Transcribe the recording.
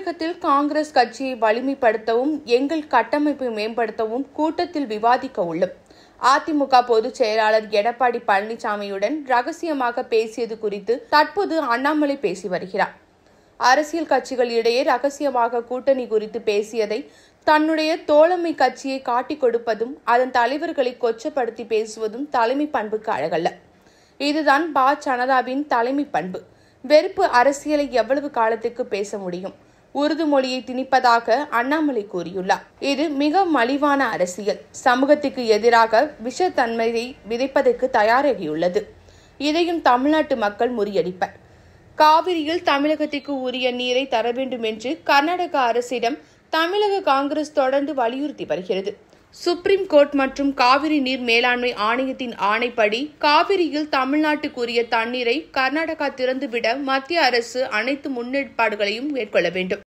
தமிழகத்தில் காங்கிரஸ் கட்சியை வலிமைப்படுத்தவும் எங்கள் கட்டமைப்பை மேம்படுத்தவும் கூட்டத்தில் விவாதிக்க உள்ளோம். அதிமுக பொதுச் செயலாளர் எடப்பாடி பழனிசாமியுடன் ரகசியமாக பேசியது குறித்து தற்போது அண்ணாமலை பேசி வருகிறார். அரசியல் கட்சிகள் இடையே ரகசியமாக கூட்டணி குறித்து பேசியதை தன்னுடைய தோழமை கட்சியை காட்டிக் கொடுப்பதும் அதன் தலைவர்களை கொச்சப்படுத்தி பேசுவதும் தலைமை பண்புக்கு அழகல்ல. இதுதான் ஜனதாவின் தலைமை பண்பு. வெறுப்பு அரசியலை எவ்வளவு காலத்துக்கு பேச முடியும்? உறுதிமொழியை திணிப்பதாக அண்ணாமலை கூறியுள்ளார். இது மிக மலிவான அரசியல். சமூகத்துக்கு எதிராக விஷத்தன்மையை விதைப்பதற்கு தயாராகியுள்ளது. இதையும் தமிழ்நாட்டு மக்கள் முறியடிப்பர். காவிரியில் தமிழகத்திற்கு உரிய நீரை தர வேண்டும் என்று கர்நாடக அரசிடம் தமிழக காங்கிரஸ் தொடர்ந்து வலியுறுத்தி வருகிறது. சுப்ரீம் கோர்ட் மற்றும் காவிரி நீர் மேலாண்மை ஆணையத்தின் ஆணைப்படி காவிரியில் தமிழ்நாட்டுக்குரிய தண்ணீரை கர்நாடகா திறந்துவிட மத்திய அரசு அனைத்து முன்னேற்பாடுகளையும் மேற்கொள்ள வேண்டும்.